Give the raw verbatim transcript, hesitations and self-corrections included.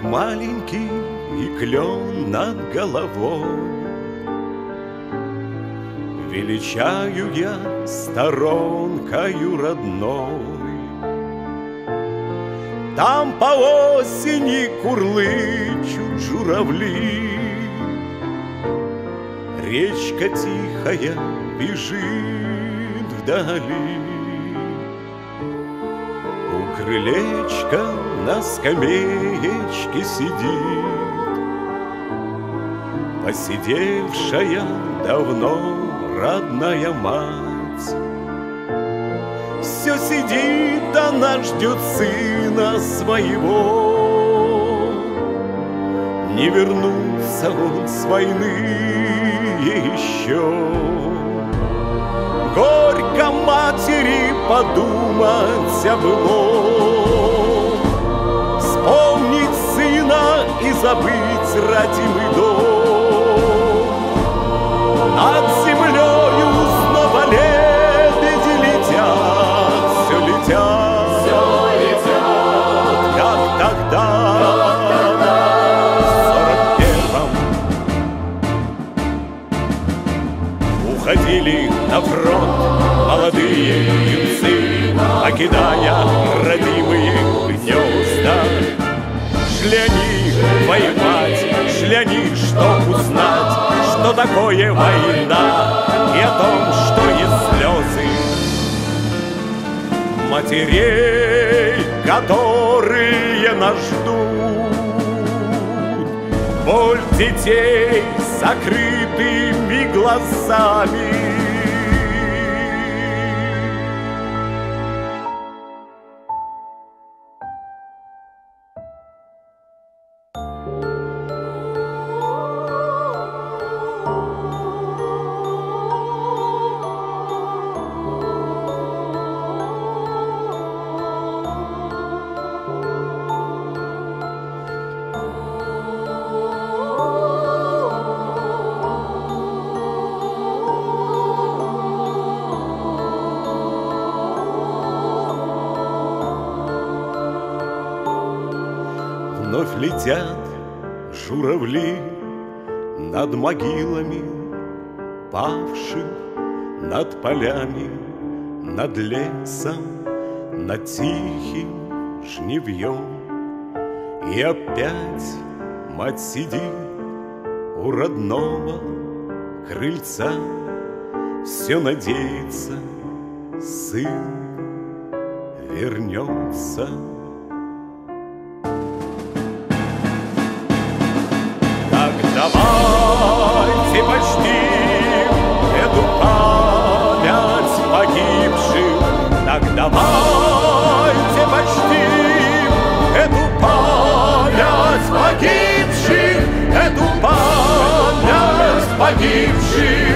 маленький и клен над головой. Величаю я сторонкою родной. Там по осени курлычут журавли, речка тихая бежит вдали. У крылечка на скамеечке сидит посидевшая давно родная мать. Все сидит, она ждет сына своего. Не вернулся он с войны еще. Горько матери подумать о былом, вспомнить сына и забыть родимый дом. Над землею снова лебеди летят, все летят, все летят, как тогда, как тогда, в сорок первом. Уходили на фронт молодые юнцы, покидая родимые гнезда. Шли они воевать, шли они, чтоб узнать, что такое война, и о том, что есть слезы матерей, которые нас ждут, боль детей с закрытыми глазами. Вновь летят журавли над могилами павших, над полями, над лесом, над тихим жнивьем. И опять мать сидит у родного крыльца, все надеется, сын вернется. Давайте почтим эту память погибших. Так давайте почтим эту память погибших, эту память погибших.